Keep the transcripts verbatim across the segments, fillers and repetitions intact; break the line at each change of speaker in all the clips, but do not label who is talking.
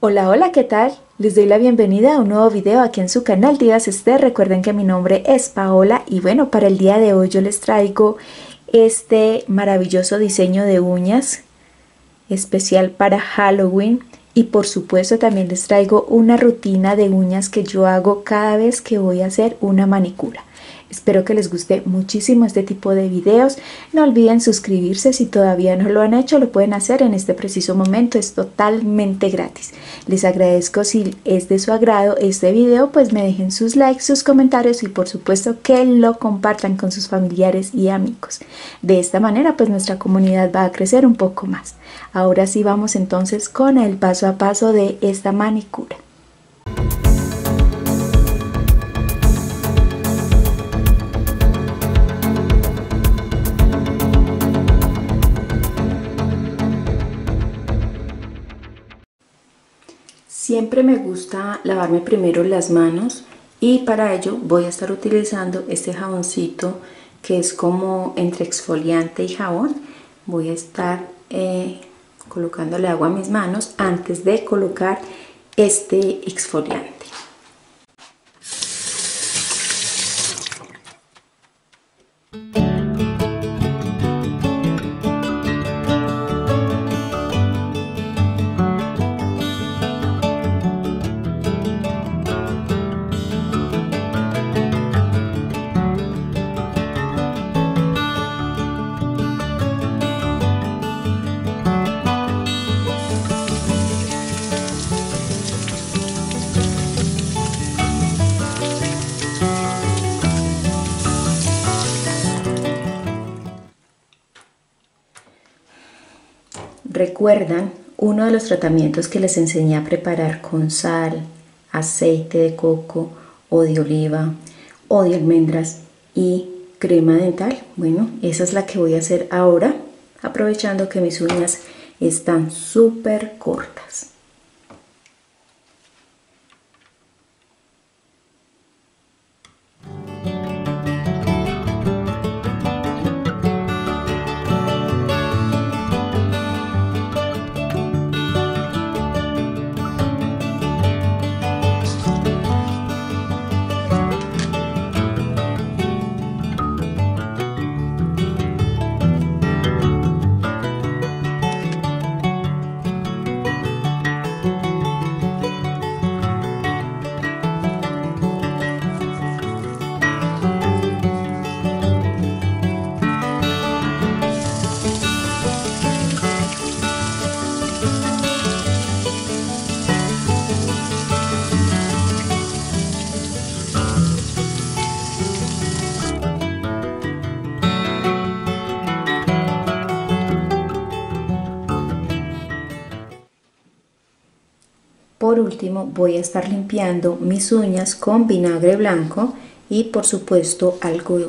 Hola, hola, ¿qué tal? Les doy la bienvenida a un nuevo video aquí en su canal Divas Esther. Recuerden que mi nombre es Paola y bueno, para el día de hoy yo les traigo este maravilloso diseño de uñas especial para Halloween y por supuesto también les traigo una rutina de uñas que yo hago cada vez que voy a hacer una manicura. Espero que les guste muchísimo este tipo de videos. No olviden suscribirse si todavía no lo han hecho, lo pueden hacer en este preciso momento, es totalmente gratis. Les agradezco si es de su agrado este video, pues me dejen sus likes, sus comentarios y por supuesto que lo compartan con sus familiares y amigos. De esta manera pues nuestra comunidad va a crecer un poco más. Ahora sí vamos entonces con el paso a paso de esta manicura. Siempre me gusta lavarme primero las manos y para ello voy a estar utilizando este jaboncito que es como entre exfoliante y jabón. Voy a estar eh, colocándole agua a mis manos antes de colocar este exfoliante. ¿Recuerdan uno de los tratamientos que les enseñé a preparar con sal, aceite de coco o de oliva o de almendras y crema dental? Bueno, esa es la que voy a hacer ahora, aprovechando que mis uñas están súper cortas. Por último voy a estar limpiando mis uñas con vinagre blanco y por supuesto algodón.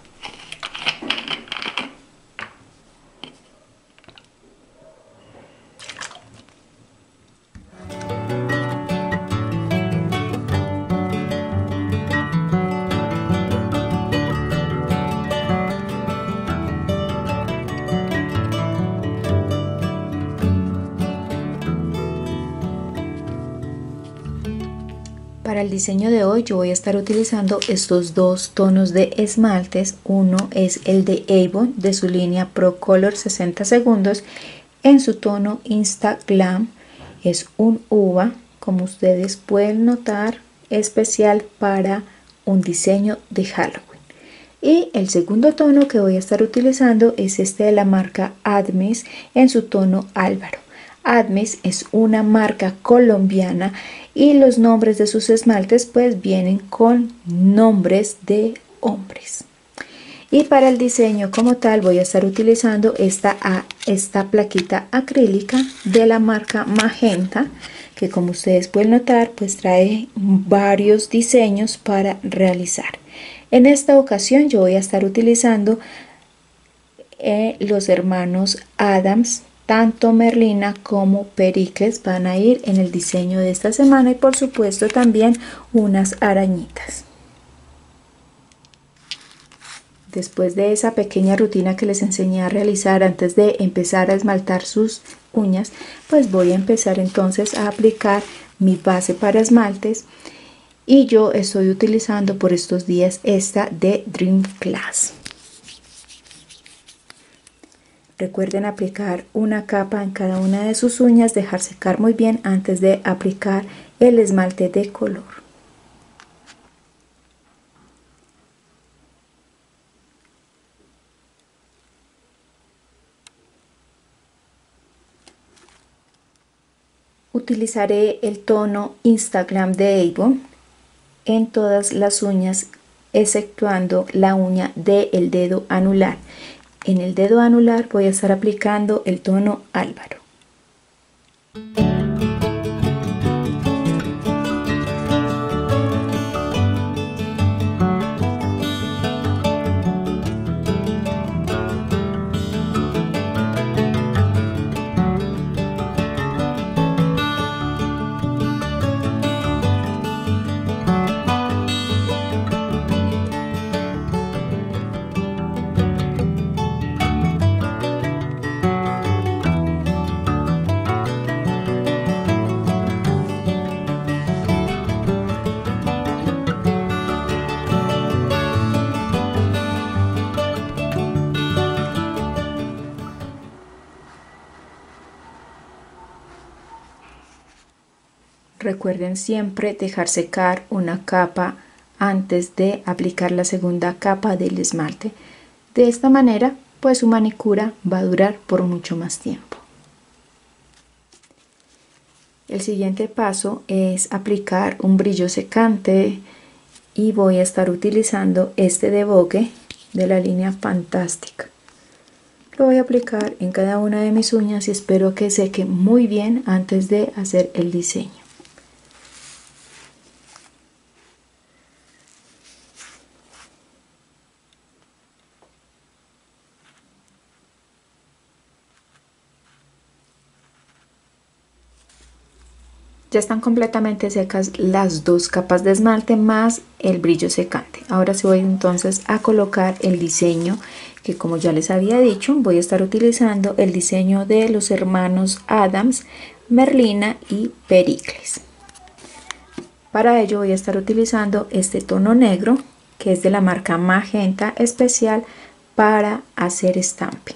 Para el diseño de hoy yo voy a estar utilizando estos dos tonos de esmaltes. Uno es el de Avon de su línea Pro Color sesenta segundos en su tono Insta Glam. Es un uva, como ustedes pueden notar, especial para un diseño de Halloween. Y el segundo tono que voy a estar utilizando es este de la marca Admes en su tono Álvaro. Admes es una marca colombiana y los nombres de sus esmaltes pues vienen con nombres de hombres. Y para el diseño como tal voy a estar utilizando esta, esta plaquita acrílica de la marca Magenta, que como ustedes pueden notar pues trae varios diseños para realizar. En esta ocasión yo voy a estar utilizando eh, los hermanos Adams. Tanto Merlina como Pericles van a ir en el diseño de esta semana y por supuesto también unas arañitas. Después de esa pequeña rutina que les enseñé a realizar antes de empezar a esmaltar sus uñas, pues voy a empezar entonces a aplicar mi base para esmaltes, y yo estoy utilizando por estos días esta de Dream Class. Recuerden aplicar una capa en cada una de sus uñas, dejar secar muy bien antes de aplicar el esmalte de color. Utilizaré el tono Instaglam de Avon en todas las uñas, exceptuando la uña del dedo anular. En el dedo anular voy a estar aplicando el tono Álvaro. Recuerden siempre dejar secar una capa antes de aplicar la segunda capa del esmalte. De esta manera, pues su manicura va a durar por mucho más tiempo. El siguiente paso es aplicar un brillo secante, y voy a estar utilizando este de Vogue de la línea Fantastic. Lo voy a aplicar en cada una de mis uñas y espero que seque muy bien antes de hacer el diseño. Ya están completamente secas las dos capas de esmalte más el brillo secante. Ahora sí voy entonces a colocar el diseño, que como ya les había dicho, voy a estar utilizando el diseño de los hermanos Adams, Merlina y Pericles. Para ello voy a estar utilizando este tono negro, que es de la marca Magenta Especial, para hacer stamping.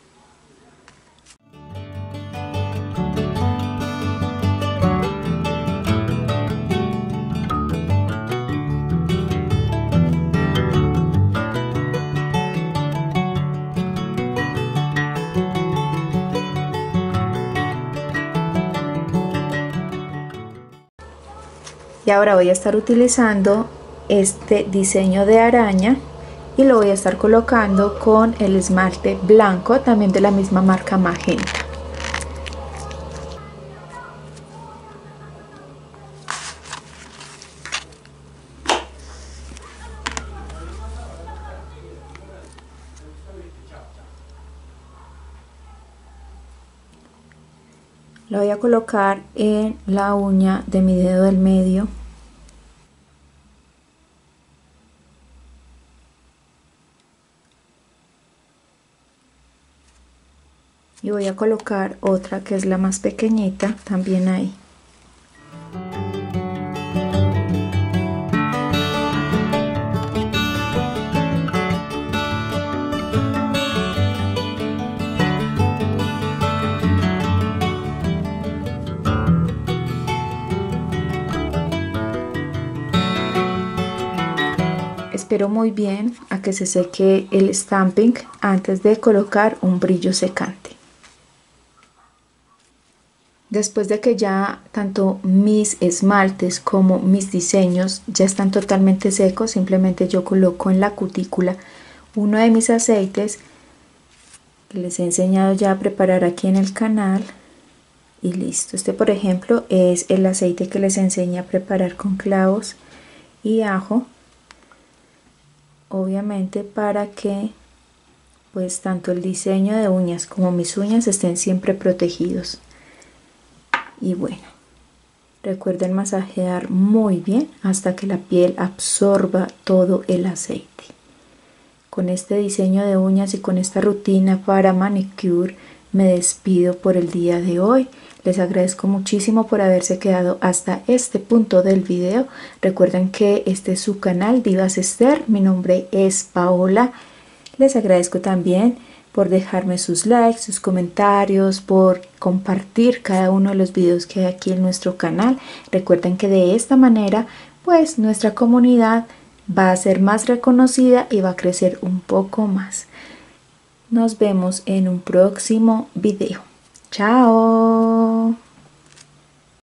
Y ahora voy a estar utilizando este diseño de araña y lo voy a estar colocando con el esmalte blanco, también de la misma marca Magenta. Lo voy a colocar en la uña de mi dedo del medio. Y voy a colocar otra que es la más pequeñita también ahí. Espero muy bien a que se seque el stamping antes de colocar un brillo secante. Después de que ya tanto mis esmaltes como mis diseños ya están totalmente secos, simplemente yo coloco en la cutícula uno de mis aceites que les he enseñado ya a preparar aquí en el canal. Y listo. Este, por ejemplo, es el aceite que les enseñé a preparar con clavos y ajo. Obviamente para que pues tanto el diseño de uñas como mis uñas estén siempre protegidos. Y bueno, recuerden masajear muy bien hasta que la piel absorba todo el aceite. con este diseño de uñas y con esta rutina para manicure me despido por el día de hoy. Les agradezco muchísimo por haberse quedado hasta este punto del video. Recuerden que este es su canal Divas Ester, mi nombre es Paola. Les agradezco también por dejarme sus likes, sus comentarios, por compartir cada uno de los videos que hay aquí en nuestro canal. Recuerden que de esta manera pues nuestra comunidad va a ser más reconocida y va a crecer un poco más. Nos vemos en un próximo video. Chao.